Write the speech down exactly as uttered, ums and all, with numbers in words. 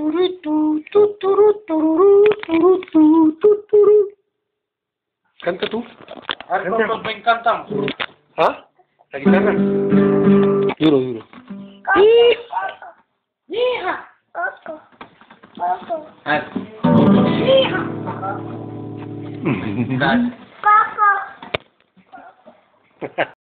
Canta tú. A ver, todos ven, cantamos. ¿Ah? ¿La guitarra? Duro, duro. Hija. Coco. Coco. Ah, Hija. dale. Coco.